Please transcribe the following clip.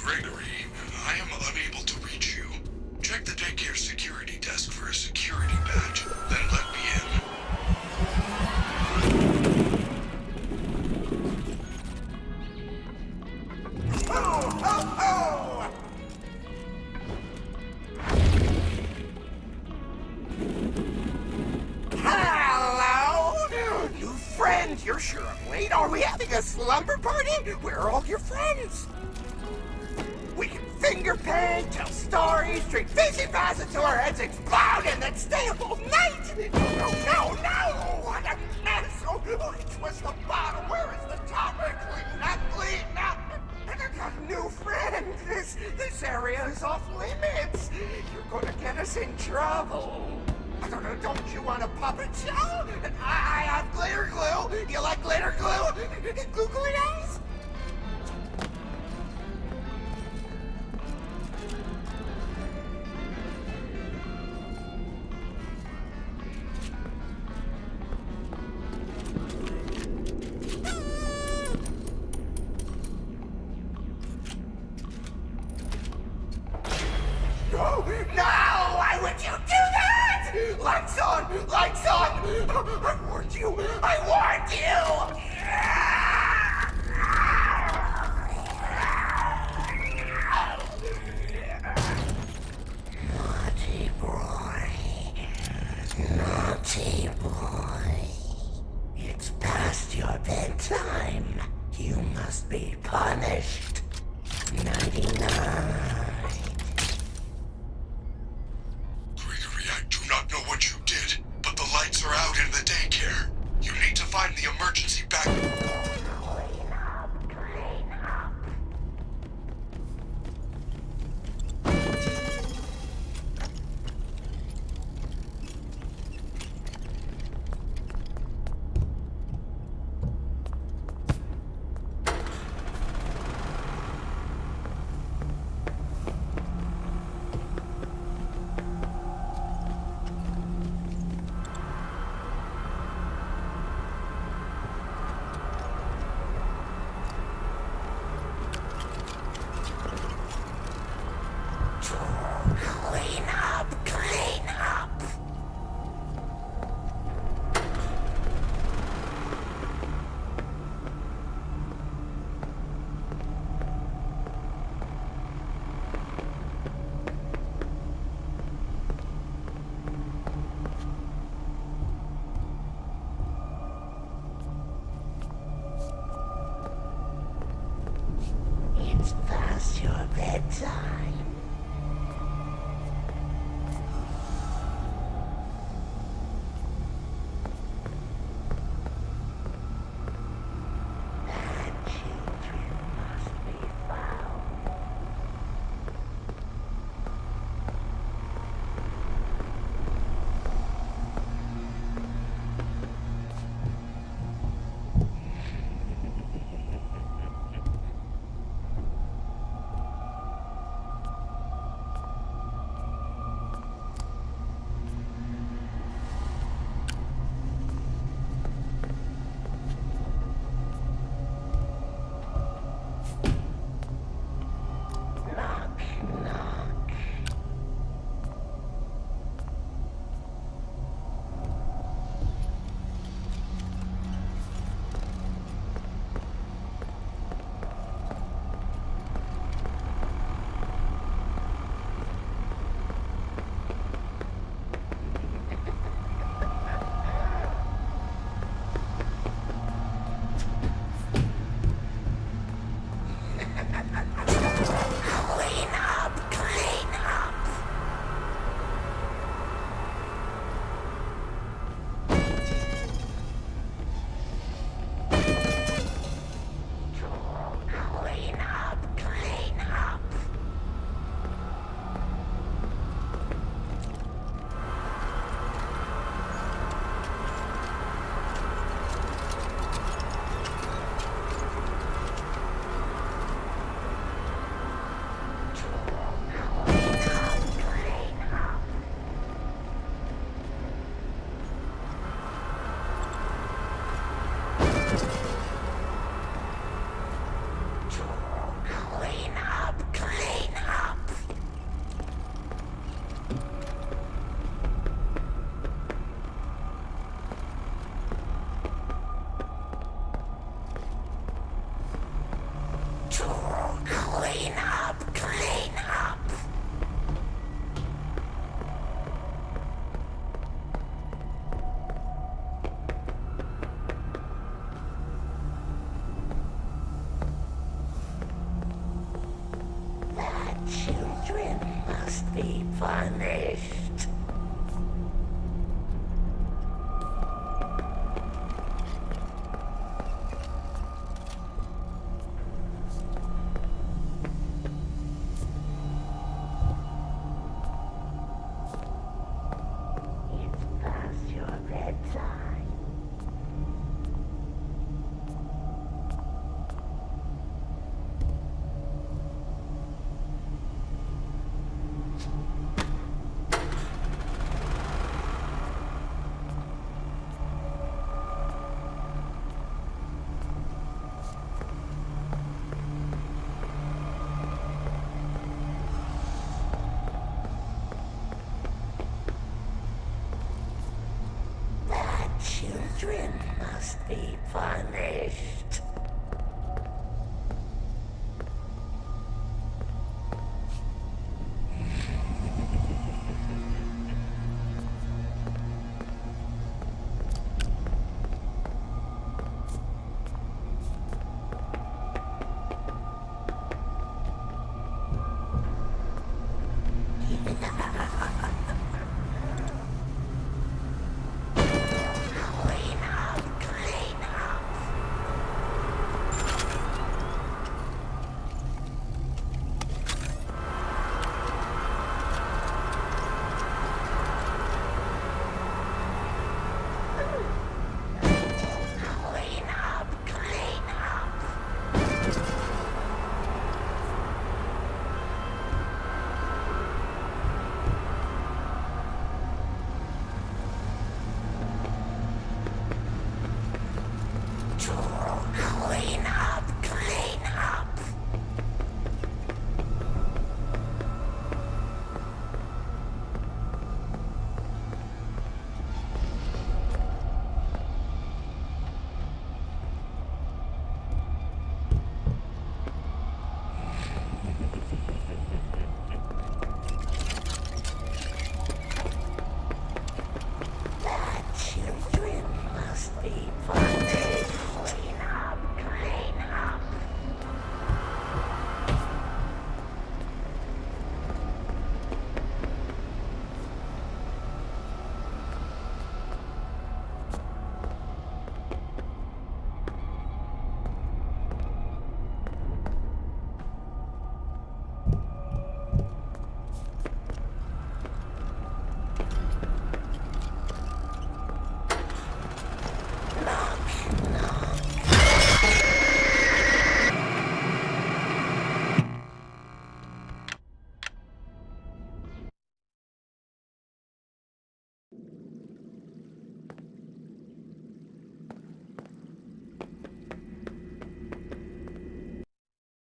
Gregory, I am unable to reach you. Check the daycare security desk for a security badge, then let me in. Oh, oh, oh! Hello! New friend, you're sure I'm late. Are we having a slumber party? Where are all your friends? We can finger paint, tell stories, drink fizzy fast until our heads explode, and then stay up all night! No! What a mess! Oh, which was the bottom? Where is the top? Clean up! New friend, this area is off limits. You're gonna get us in trouble. Don't you want a puppet show? I have glitter glue. You like glitter glue? Googly eyes? No! Why would you do that? Lights on! Lights on! I warned you! I warned you! Naughty boy. Naughty boy. It's past your bedtime. You must be punished. 99. Are out in the daycare. You need to find the emergency backup. Clean up. It's past your bedtime. Children must be punished. It's past your bedtime. Children must be punished.